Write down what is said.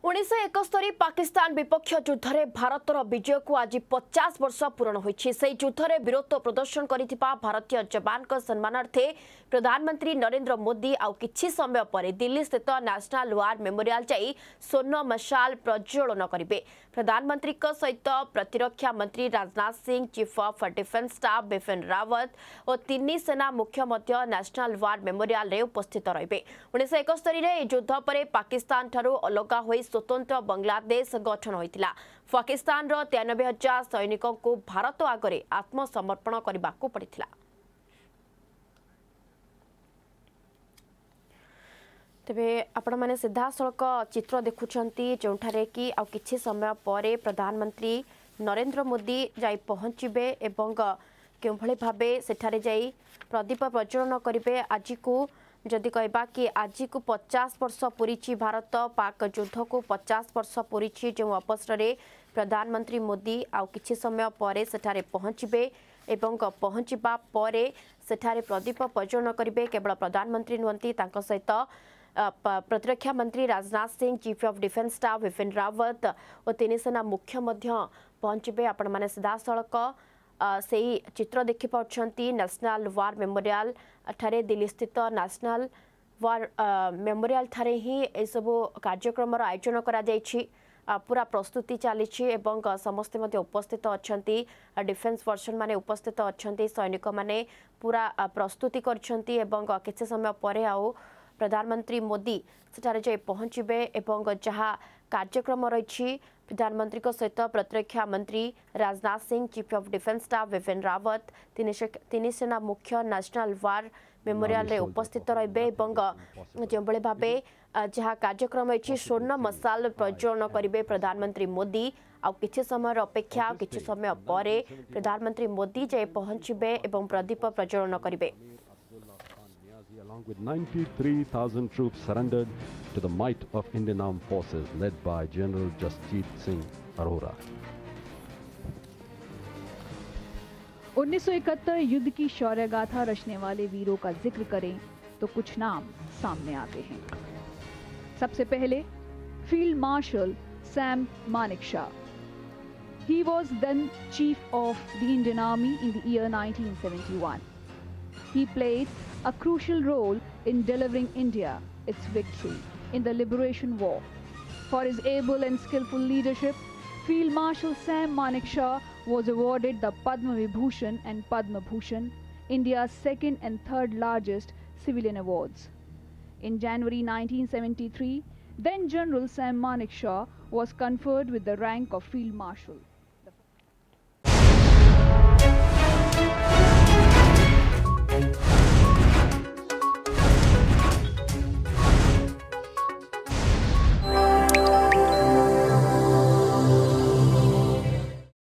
1971 पाकिस्तान विपक्ष युद्ध में भारतर विजय को आज 50 वर्ष पूरण होती युद्ध में वीरत्व प्रदर्शन करिथिबा भारतीय जवान सम्मानार्थे प्रधानमंत्री नरेंद्र मोदी आउ किछि समय पर दिल्ली स्थित नेशनल वार मेमोरियल जाई स्वर्ण मशाल प्रज्वलन करेंगे। प्रधानमंत्री सहित प्रतिरक्षा मंत्री Rajnath Singh, chief of defence staff Bipin Rawat और तीन सेना मुख्य नेशनल वार मेमोरियल रे उपस्थित रहिबे। 1971 रे युद्ध पर पाकिस्तान ठारू अलगा होई स्वतंत्र बांग्लादेश गठन होइतिला। पाकिस्तान रो 93,000 सैनिकों को भारत आगरे आत्मसमर्पण करने को पड़िथिला। तेबे आपण माने सीधा सड़क चित्र देखुछंती जोंठारे कि आ किछि समय पर प्रधानमंत्री नरेंद्र मोदी जाई पहुंचबे एवं केभଳି भाबे सेठारे जाई प्रदीप प्रज्वलन करिवे। आज को जदि कहबा कि आज को 50 वर्ष पूरी भारत पाक युद्ध को 50 वर्ष पूरी जो अवसर में प्रधानमंत्री मोदी आउ किछि समय पर सेठारे पहुंचबे एवं पहुंचबा परे सेठारे प्रदीप प्रज्वलन करिवे। केवल प्रधानमंत्री नुहंती तांको सहित प्रतिरक्षा मंत्री Rajnath Singh, chief of defence staff Bipin Rawat और तीन सेना मुख्य पहुंचे। आपण माने सीधा सड़क से चित्र देखि पाउछंती नेशनल वार मेमोरियल ठारे दिल्ली स्थित नेशनल वार मेमोरियल ठारे ही ए सब कार्यक्रम आयोजन करा जायछि। पूरा प्रस्तुति चली समस्ते मध्य उपस्थित अच्छी डिफेन्स पर्सन माने उपस्थित अच्छी सैनिक माने पूरा प्रस्तुति करछंती एवं किछि समय पर आउ प्रधानमंत्री मोदी सेठारे जाई पहुंचबे एवं जहाँ कार्यक्रम रही प्रधानमंत्री सहित प्रतिरक्षा मंत्री Rajnath Singh, chief of defence staff Bipin Rawat तीन सेना मुख्य नेशनल वार मेमोरियल रे उपस्थित रहिबे जो भावे जहाँ कार्यक्रम रही स्वर्ण मशाल प्रज्वलन करेंगे प्रधानमंत्री मोदी। आ किछि समय अपेक्षा किछि समय पर प्रधानमंत्री मोदी जाई पहुंचबे एवं प्रदीप प्रज्वलन करेंगे। Along with 93,000 troops surrendered to the might of Indian Armed Forces led by General Jasjit Singh Arora. 1971 युद्ध की शौर्य गाथा रचने वाले वीरों का जिक्र करें तो कुछ नाम सामने आते हैं। सबसे पहले field marshal Sam Manekshaw. He was then chief of the Indian Army in the year 1971. He played a crucial role in delivering India its victory in the Liberation War. For his able and skillful leadership, Field Marshal Sam Manekshaw was awarded the Padma Vibhushan and Padma Bhushan, India's second and third largest civilian awards. In January 1973, then General Sam Manekshaw was conferred with the rank of Field Marshal.